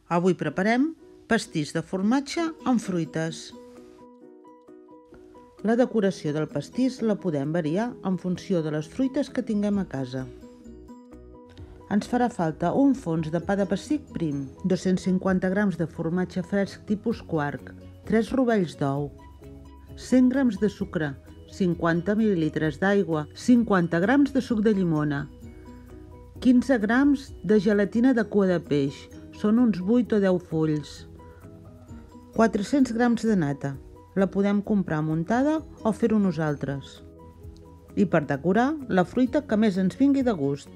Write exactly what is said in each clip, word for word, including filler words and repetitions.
Avui preparem pastís de formatge amb fruites. La decoració del pastís la podem variar en funció de les fruites que tinguem a casa. Ens farà falta un fons de pa de pessic prim, dos-cents cinquanta grams de formatge fresc tipus quark, tres rovells d'ou, cent grams de sucre, cinquanta mil·lilitres d'aigua, cinquanta grams de suc de llimona, quinze grams de gelatina de cua de peix, són uns vuit o deu fulls, quatre-cents grams de nata, la podem comprar muntada o fer-ho nosaltres. I per decorar, la fruita que més ens vingui de gust.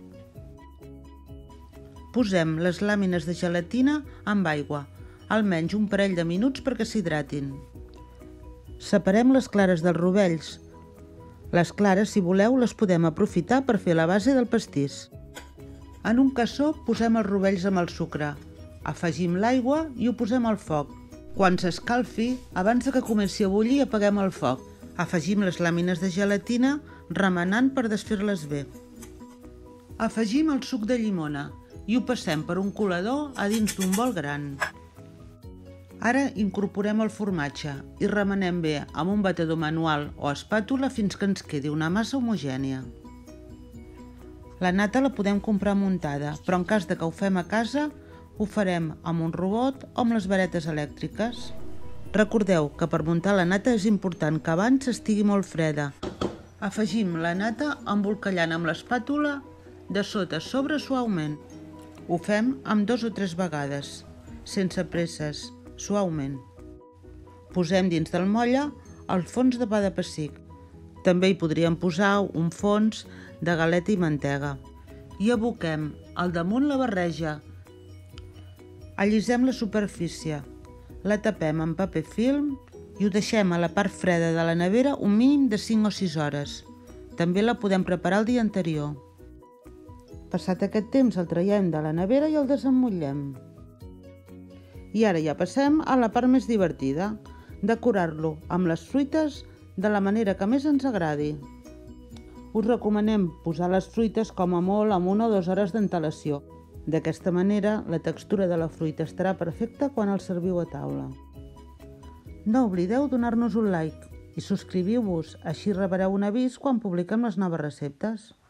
Posem les làmines de gelatina amb aigua, almenys un parell de minuts perquè s'hidratin. Separem les clares dels rovells. Les clares, si voleu, les podem aprofitar per fer la base del pastís. En un cassó posem els rovells amb el sucre, afegim l'aigua i ho posem al foc. Quan s'escalfi, abans que comenci a bullir, apaguem el foc. Afegim les làmines de gelatina, remenant per desfer-les bé. Afegim el suc de llimona i ho passem per un colador a dins d'un bol gran. Ara incorporem el formatge i remenem bé amb un batedor manual o espàtula fins que ens quedi una massa homogènia. La nata la podem comprar muntada, però en cas de que ho fem a casa, ho farem amb un robot o amb les varetes elèctriques. Recordeu que per muntar la nata és important que abans estigui molt freda. Afegim la nata embolcallant amb l'espàtula de sota a sobre suaument. Ho fem amb dos o tres vegades, sense presses, suaument. Posem dins del motlle el fons de pa de pessic. També hi podríem posar un fons de galeta i mantega. I aboquem al damunt la barreja. Allisem la superfície, la tapem amb paper film i ho deixem a la part freda de la nevera un mínim de cinc o sis hores. També la podem preparar el dia anterior. Passat aquest temps el traiem de la nevera i el desemmotllem. I ara ja passem a la part més divertida, decorar-lo amb les fruites de la manera que més ens agradi. Us recomanem posar les fruites com a molt amb una o dues hores d'antelació. D'aquesta manera, la textura de la fruita estarà perfecta quan el serviu a taula. No oblideu donar-nos un like i subscriviu-vos, així rebreu un avís quan publiquem les noves receptes.